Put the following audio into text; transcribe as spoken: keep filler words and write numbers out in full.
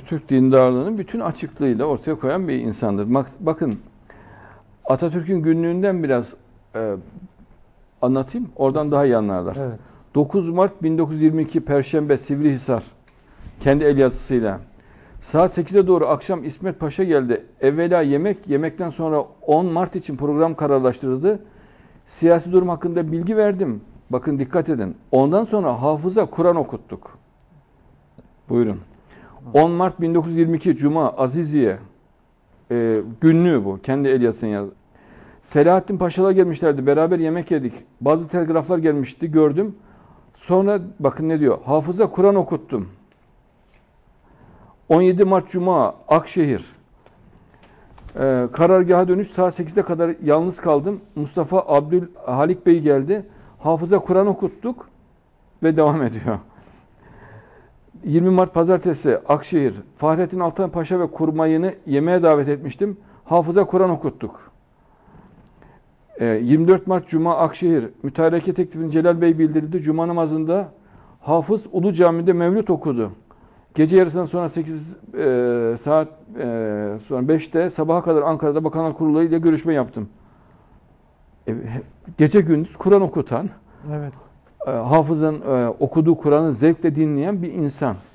Atatürk dindarlığını bütün açıklığıyla ortaya koyan bir insandır. Bak, bakın Atatürk'ün günlüğünden biraz e, anlatayım. Oradan daha iyi anlarlar. Evet. dokuz Mart bin dokuz yüz yirmi iki Perşembe Sivrihisar. Kendi el yazısıyla. Saat sekize doğru akşam İsmet Paşa geldi. Evvela yemek, yemekten sonra on Mart için program kararlaştırıldı. Siyasi durum hakkında bilgi verdim. Bakın dikkat edin. Ondan sonra hafıza Kur'an okuttuk. Buyurun. on Mart bin dokuz yüz yirmi iki Cuma Aziziye e, günlüğü bu. Kendi el yazısını yazdı. Selahattin Paşalar gelmişlerdi. Beraber yemek yedik. Bazı telgraflar gelmişti. Gördüm. Sonra bakın ne diyor. Hafıza Kur'an okuttum. on yedi Mart Cuma Akşehir. Ee, karargaha dönüş saat sekizde kadar yalnız kaldım. Mustafa Abdül Halik Bey geldi. Hafıza Kur'an okuttuk ve devam ediyor. yirmi Mart Pazartesi Akşehir. Fahrettin Altan Paşa ve kurmayını yemeğe davet etmiştim. Hafıza Kur'an okuttuk. Ee, yirmi dört Mart Cuma Akşehir. Mütareke teklifini Celal Bey bildirdi. Cuma namazında Hafız Ulu Cami'de mevlüt okudu. Gece yarısından sonra sekiz e, saat e, sonra beşte sabaha kadar Ankara'da Bakanlar Kurulu ile görüşme yaptım. E, gece gündüz Kur'an okutan, Evet. e, hafızın e, okuduğu Kur'an'ı zevkle dinleyen bir insan.